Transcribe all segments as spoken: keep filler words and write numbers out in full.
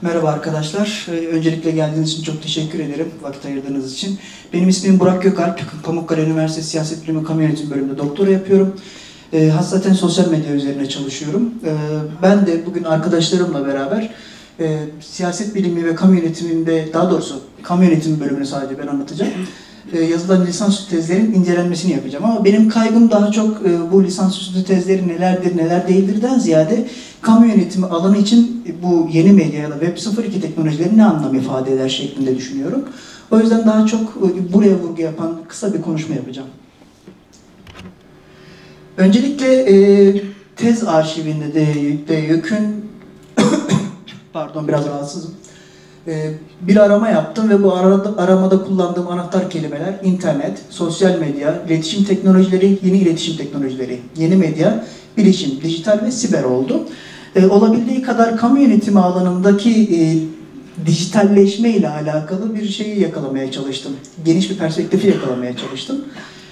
Merhaba arkadaşlar. Öncelikle geldiğiniz için çok teşekkür ederim, vakit ayırdığınız için. Benim ismim Burak Gökalp. Pamukkale Üniversitesi Siyaset Bilimi Kamu Yönetimi bölümünde doktora yapıyorum. E, hassaten sosyal medya üzerine çalışıyorum. E, ben de bugün arkadaşlarımla beraber e, siyaset bilimi ve kamu yönetiminde, daha doğrusu kamu yönetimi bölümünü sadece ben anlatacağım. E, yazılan lisansüstü tezlerin incelenmesini yapacağım. Ama benim kaygım daha çok e, bu lisansüstü tezleri nelerdir, neler değildirden ziyade kamu yönetimi alanı için bu yeni medya ya da Web sıfır iki teknolojileri ne anlam ifade eder şeklinde düşünüyorum. O yüzden daha çok buraya vurgu yapan kısa bir konuşma yapacağım. Öncelikle e, tez arşivinde de, de yükün pardon biraz rahatsızım. E, bir arama yaptım ve bu arada, aramada kullandığım anahtar kelimeler internet, sosyal medya, iletişim teknolojileri, yeni iletişim teknolojileri, yeni medya, bilişim, dijital ve siber oldu. E, olabildiği kadar kamu yönetimi alanındaki e, dijitalleşme ile alakalı bir şeyi yakalamaya çalıştım. Geniş bir perspektifi yakalamaya çalıştım.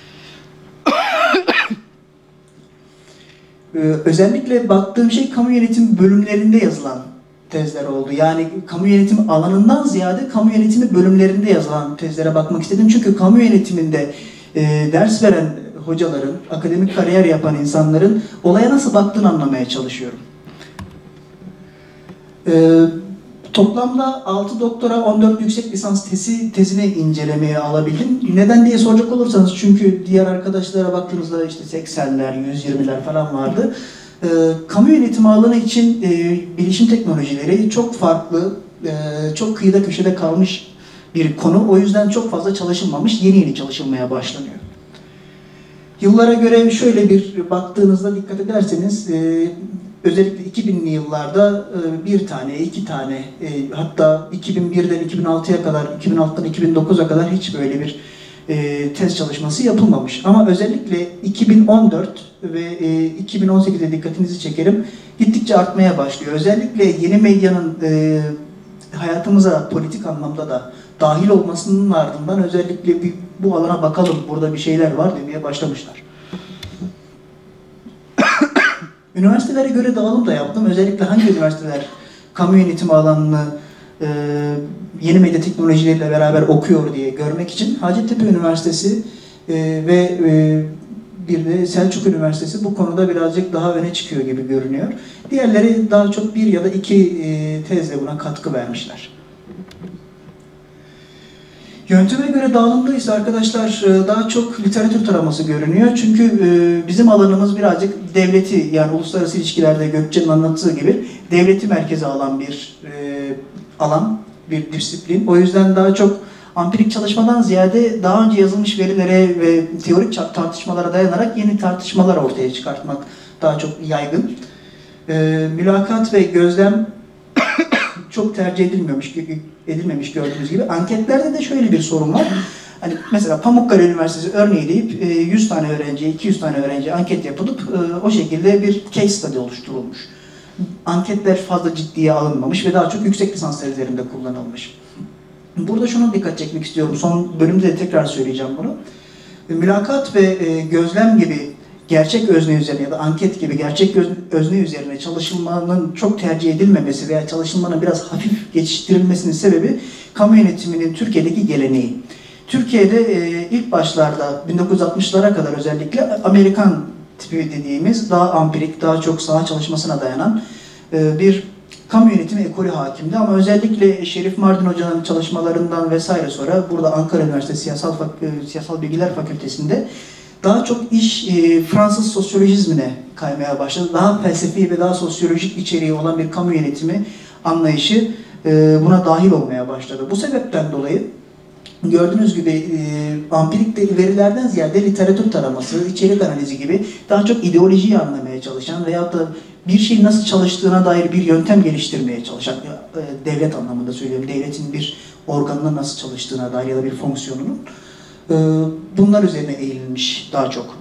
e, özellikle baktığım şey kamu yönetimi bölümlerinde yazılan tezler oldu. Yani kamu yönetimi alanından ziyade kamu yönetimi bölümlerinde yazılan tezlere bakmak istedim. Çünkü kamu yönetiminde e, ders veren hocaların, akademik kariyer yapan insanların olaya nasıl baktığını anlamaya çalışıyorum. Ee, toplamda altı doktora, on dört yüksek lisans tezi, tezini incelemeye alabildim. Neden diye soracak olursanız, çünkü diğer arkadaşlara baktığınızda işte seksenler, yüz yirmiler falan vardı. Ee, kamu yönetimi alanı için e, bilişim teknolojileri çok farklı, e, çok kıyıda köşede kalmış bir konu. O yüzden çok fazla çalışılmamış, yeni yeni çalışılmaya başlanıyor. Yıllara göre şöyle bir baktığınızda dikkat ederseniz, e, özellikle iki binli yıllarda bir tane, iki tane, hatta iki bin birden iki bin altıya kadar, iki bin altıdan iki bin dokuza kadar hiç böyle bir tez çalışması yapılmamış. Ama özellikle iki bin on dört ve iki bin on sekiz'e dikkatinizi çekerim, gittikçe artmaya başlıyor. Özellikle yeni medyanın hayatımıza politik anlamda da dahil olmasının ardından özellikle bir, bu alana bakalım, burada bir şeyler var demeye başlamışlar. Üniversitelere göre dağılım da yaptım. Özellikle hangi üniversiteler kamu yönetimi alanını e, yeni medya teknolojileriyle beraber okuyor diye görmek için Hacettepe Üniversitesi e, ve e, bir de Selçuk Üniversitesi bu konuda birazcık daha öne çıkıyor gibi görünüyor. Diğerleri daha çok bir ya da iki e, tezle buna katkı vermişler. Yönteme göre dağılımda ise arkadaşlar daha çok literatür taraması görünüyor. Çünkü bizim alanımız birazcık devleti, yani uluslararası ilişkilerde Gökçe'nin anlattığı gibi devleti merkeze alan bir alan, bir disiplin. O yüzden daha çok ampirik çalışmadan ziyade daha önce yazılmış verilere ve teorik tartışmalara dayanarak yeni tartışmalar ortaya çıkartmak daha çok yaygın. Mülakat ve gözlem çok tercih edilmemiş, edilmemiş gördüğünüz gibi. Anketlerde de şöyle bir sorun var. Hani mesela Pamukkale Üniversitesi örneği deyip yüz tane öğrenci, iki yüz tane öğrenci anket yapılıp o şekilde bir case study oluşturulmuş. Anketler fazla ciddiye alınmamış ve daha çok yüksek lisanslar üzerinde kullanılmış. Burada şunu dikkat çekmek istiyorum. Son bölümde de tekrar söyleyeceğim bunu. Mülakat ve gözlem gibi gerçek özne üzerine ya da anket gibi gerçek özne üzerine çalışılmanın çok tercih edilmemesi veya çalışılmanın biraz hafif geçiştirilmesinin sebebi kamu yönetiminin Türkiye'deki geleneği. Türkiye'de e, ilk başlarda bin dokuz yüz altmışlara kadar özellikle Amerikan tipi dediğimiz daha ampirik, daha çok saha çalışmasına dayanan e, bir kamu yönetimi ekolü hakimdi. Ama özellikle Şerif Mardin Hoca'nın çalışmalarından vesaire sonra burada Ankara Üniversitesi Siyasal, Siyasal Bilgiler Fakültesi'nde daha çok iş e, Fransız sosyolojizmine kaymaya başladı. Daha felsefi ve daha sosyolojik içeriği olan bir kamu yönetimi anlayışı e, buna dahil olmaya başladı. Bu sebepten dolayı gördüğünüz gibi e, ampirik verilerden ziyade literatür taraması, içerik analizi gibi daha çok ideolojiyi anlamaya çalışan veyahut da bir şeyin nasıl çalıştığına dair bir yöntem geliştirmeye çalışan, e, devlet anlamında söylüyorum, devletin bir organının nasıl çalıştığına dair ya da bir fonksiyonunun, bunlar üzerine eğilmiş daha çok.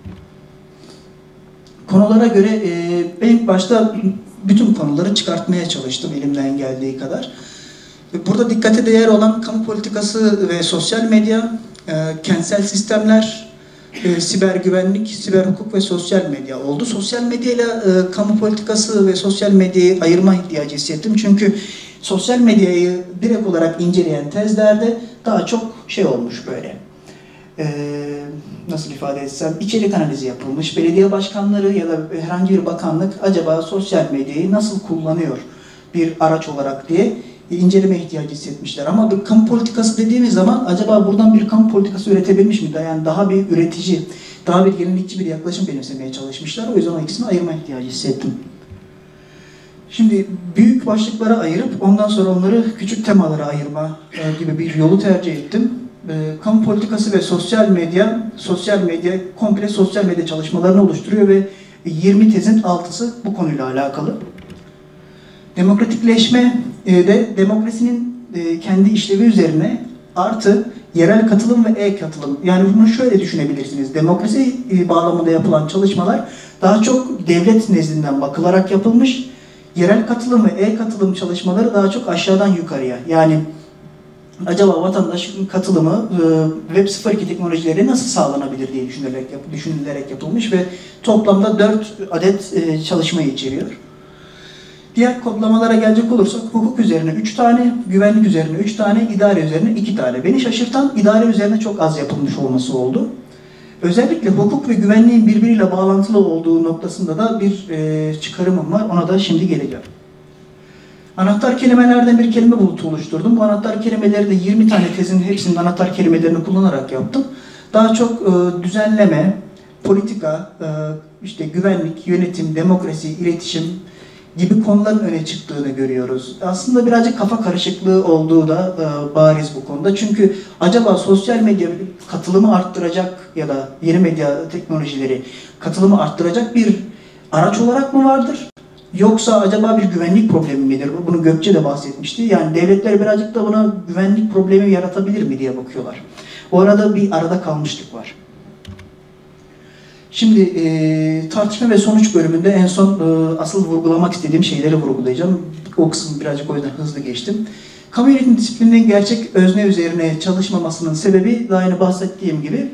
Konulara göre ben ilk başta bütün konuları çıkartmaya çalıştım elimden geldiği kadar. Burada dikkate değer olan kamu politikası ve sosyal medya, kentsel sistemler, siber güvenlik, siber hukuk ve sosyal medya oldu. Sosyal medyayla kamu politikası ve sosyal medyayı ayırma ihtiyacı hissettim. Çünkü sosyal medyayı direkt olarak inceleyen tezlerde daha çok şey olmuş böyle. Ee, nasıl ifade etsem, içerik analizi yapılmış. Belediye başkanları ya da herhangi bir bakanlık acaba sosyal medyayı nasıl kullanıyor bir araç olarak diye inceleme ihtiyacı hissetmişler. Ama bir kamu politikası dediğimiz zaman acaba buradan bir kamu politikası üretebilmiş mi? Yani daha bir üretici, daha bir yenilikçi bir yaklaşım benimsemeye çalışmışlar. O yüzden o ikisini ayırma ihtiyacı hissettim. Şimdi büyük başlıklara ayırıp ondan sonra onları küçük temalara ayırma gibi bir yolu tercih ettim. Kamu politikası ve sosyal medya, sosyal medya komple sosyal medya çalışmalarını oluşturuyor ve yirmi tezin altısı bu konuyla alakalı. Demokratikleşme de demokrasinin kendi işlevi üzerine artı yerel katılım ve e-katılım. Yani bunu şöyle düşünebilirsiniz. Demokrasi bağlamında yapılan çalışmalar daha çok devlet nezdinden bakılarak yapılmış. Yerel katılım ve e-katılım çalışmaları daha çok aşağıdan yukarıya. Yani acaba vatandaşın katılımı Web sıfır iki teknolojileri nasıl sağlanabilir diye düşünülerek, düşünülerek yapılmış ve toplamda dört adet çalışmayı içeriyor. Diğer kodlamalara gelecek olursak hukuk üzerine üç tane, güvenlik üzerine üç tane, idare üzerine iki tane. Beni şaşırtan idare üzerine çok az yapılmış olması oldu. Özellikle hukuk ve güvenliğin birbiriyle bağlantılı olduğu noktasında da bir e, çıkarımım var. Ona da şimdi geleceğim. Anahtar kelimelerden bir kelime bulutu oluşturdum. Bu anahtar kelimeleri de yirmi tane tezin hepsinin anahtar kelimelerini kullanarak yaptım. Daha çok e, düzenleme, politika, e, işte güvenlik, yönetim, demokrasi, iletişim gibi konuların öne çıktığını görüyoruz. Aslında birazcık kafa karışıklığı olduğu da e, bariz bu konuda. Çünkü acaba sosyal medya katılımı arttıracak ya da yeni medya teknolojileri katılımı arttıracak bir araç olarak mı vardır? Yoksa acaba bir güvenlik problemi midir? Bunu Gökçe de bahsetmişti. Yani devletler birazcık da buna güvenlik problemi yaratabilir mi diye bakıyorlar. O arada bir arada kalmışlık var. Şimdi e, tartışma ve sonuç bölümünde en son e, asıl vurgulamak istediğim şeyleri vurgulayacağım. O kısmı birazcık o yüzden hızlı geçtim. Kamu yönetim disiplininin gerçek özne üzerine çalışmamasının sebebi daha yeni bahsettiğim gibi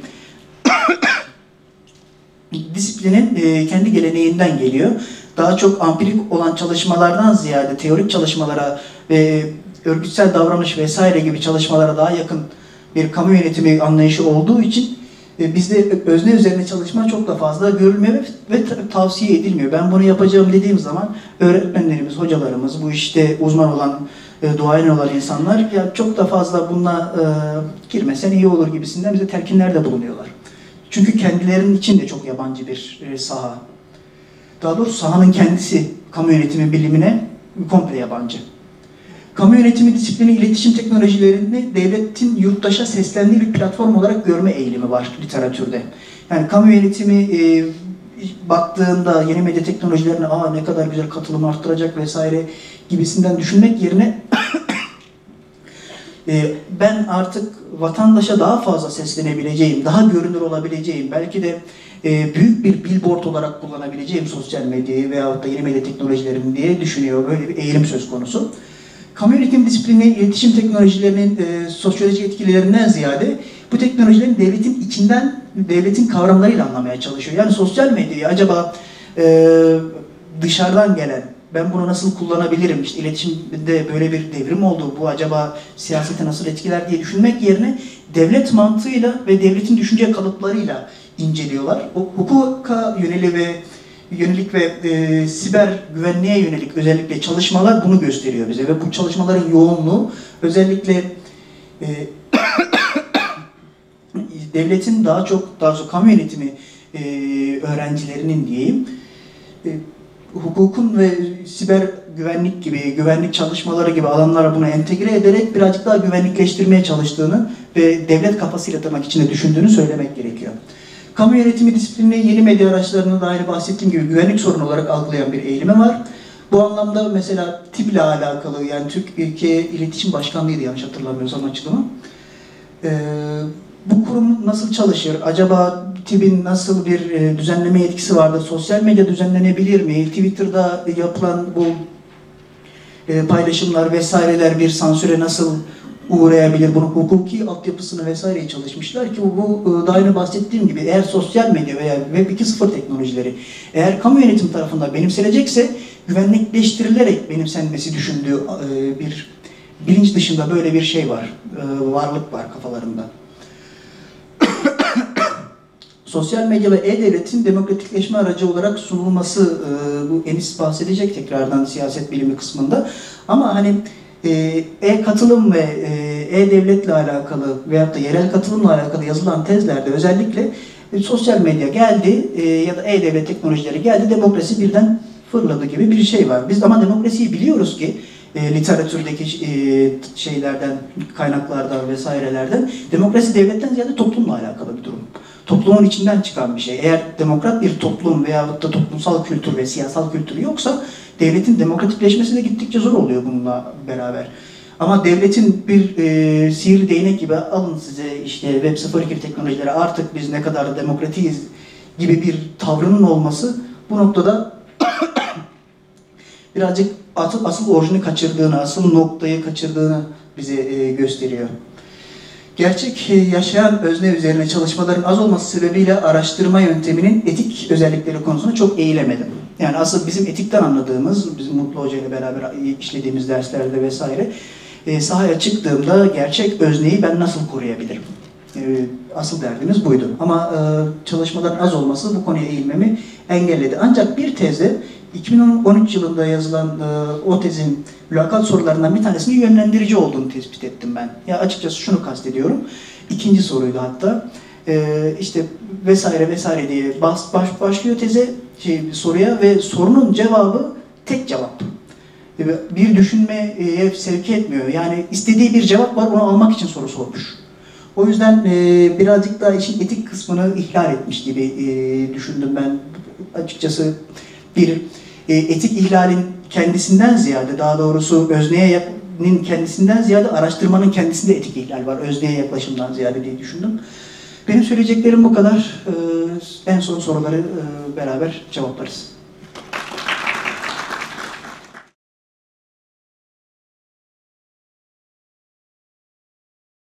disiplinin e, kendi geleneğinden geliyor. Daha çok ampirik olan çalışmalardan ziyade teorik çalışmalara ve örgütsel davranış vesaire gibi çalışmalara daha yakın bir kamu yönetimi anlayışı olduğu için bizde özne üzerine çalışma çok da fazla görülmüyor ve tavsiye edilmiyor. Ben bunu yapacağım dediğim zaman öğretmenlerimiz, hocalarımız, bu işte uzman olan, duayen olan insanlar ya çok da fazla bununla e, girmesen iyi olur gibisinden bize telkinlerde bulunuyorlar. Çünkü kendilerinin için de çok yabancı bir e, saha. Daha doğrusu sahanın kendisi kamu yönetimi bilimine komple yabancı. Kamu yönetimi disiplini iletişim teknolojilerini devletin yurttaşa seslendiği bir platform olarak görme eğilimi var literatürde. Yani kamu yönetimi e, baktığında yeni medya teknolojilerine aa ne kadar güzel katılımı arttıracak vesaire gibisinden düşünmek yerine e, ben artık vatandaşa daha fazla seslenebileceğim, daha görünür olabileceğim, belki de e, büyük bir billboard olarak kullanabileceğim sosyal medyayı veyahut da yeni medya teknolojilerini diye düşünüyor. Böyle bir eğilim söz konusu. Kamu yönetim disiplini, iletişim teknolojilerinin e, sosyolojik etkilerinden ziyade bu teknolojilerin devletin içinden, devletin kavramlarıyla anlamaya çalışıyor. Yani sosyal medyayı acaba e, dışarıdan gelen, ben bunu nasıl kullanabilirim, işte iletişimde böyle bir devrim oldu, bu acaba siyasete nasıl etkiler diye düşünmek yerine devlet mantığıyla ve devletin düşünce kalıplarıyla inceliyorlar. O hukuka yönelik ve yönelik ve e, siber güvenliğe yönelik özellikle çalışmalar bunu gösteriyor bize ve bu çalışmaların yoğunluğu özellikle e, devletin daha çok daha çok kamu yönetimi e, öğrencilerinin diyeyim e, hukukun ve siber güvenlik gibi güvenlik çalışmaları gibi alanlara bunu entegre ederek birazcık daha güvenlikleştirmeye çalıştığını ve devlet kafasıyla tırnak içinde düşündüğünü söylemek gerekiyor. Kamu yönetimi disiplini yeni medya araçlarını da aynı bahsettiğim gibi güvenlik sorunu olarak algılayan bir eğilimi var. Bu anlamda mesela T İ B'le alakalı, yani Türkiye İletişim Başkanlığı'ydı yanlış hatırlamıyorsam açılımı. Ee, bu kurum nasıl çalışır? Acaba T İ B'in nasıl bir e, düzenleme yetkisi vardır? Sosyal medya düzenlenebilir mi? Twitter'da yapılan bu e, paylaşımlar vesaireler bir sansüre nasıl uğrayabilir? Bunun hukuki altyapısını vesaireye çalışmışlar ki bu, bu daha önce bahsettiğim gibi eğer sosyal medya veya Web iki nokta sıfır teknolojileri eğer kamu yönetim tarafından benimsenecekse güvenlikleştirilerek benimsenmesi düşündüğü e, bir bilinç dışında böyle bir şey var, e, varlık var kafalarında. Sosyal medya ve e-devletin demokratikleşme aracı olarak sunulması, e, bu Enis bahsedecek tekrardan siyaset bilimi kısmında. Ama hani e, e-katılım ve e, e-devletle alakalı veyahut da yerel katılımla alakalı yazılan tezlerde özellikle e, sosyal medya geldi e, ya da e-devlet teknolojileri geldi, demokrasi birden fırladı gibi bir şey var. Biz ama demokrasiyi biliyoruz ki e, literatürdeki e, şeylerden, kaynaklardan vesairelerden demokrasi devletten ziyade toplumla alakalı bir durum. Toplumun içinden çıkan bir şey. Eğer demokrat bir toplum veyahut da toplumsal kültür ve siyasal kültür yoksa devletin demokratikleşmesi de gittikçe zor oluyor bununla beraber. Ama devletin bir e, sihirli değnek gibi alın size işte Web sıfır iki teknolojileri artık biz ne kadar demokratiyiz gibi bir tavrının olması bu noktada birazcık asıl, asıl orijini kaçırdığını, asıl noktayı kaçırdığını bize e, gösteriyor. Gerçek yaşayan özne üzerine çalışmaların az olması sebebiyle araştırma yönteminin etik özellikleri konusunda çok eğilemedim. Yani asıl bizim etikten anladığımız, bizim Mutlu Hoca ile beraber işlediğimiz derslerde vesaire, e, sahaya çıktığımda gerçek özneyi ben nasıl koruyabilirim? E, asıl derdimiz buydu. Ama e, çalışmaların az olması bu konuya eğilmemi engelledi. Ancak bir tezde iki bin on üç yılında yazılan e, o tezin mülakat sorularından bir tanesinin yönlendirici olduğunu tespit ettim ben. Ya açıkçası şunu kastediyorum. İkinci soruydu hatta. E, işte vesaire vesaire diye bas, baş, başlıyor teze şey, soruya ve sorunun cevabı tek cevap. E, bir düşünmeye sevk etmiyor. Yani istediği bir cevap var, onu almak için soru sormuş. O yüzden e, birazcık daha işin etik kısmını ihlal etmiş gibi e, düşündüm ben. Açıkçası bir e, etik ihlalin kendisinden ziyade, daha doğrusu özneyenin kendisinden ziyade araştırmanın kendisinde etik ihlal var. Özneye yaklaşımdan ziyade diye düşündüm. Benim söyleyeceklerim bu kadar. E, en son soruları e, beraber cevaplarız.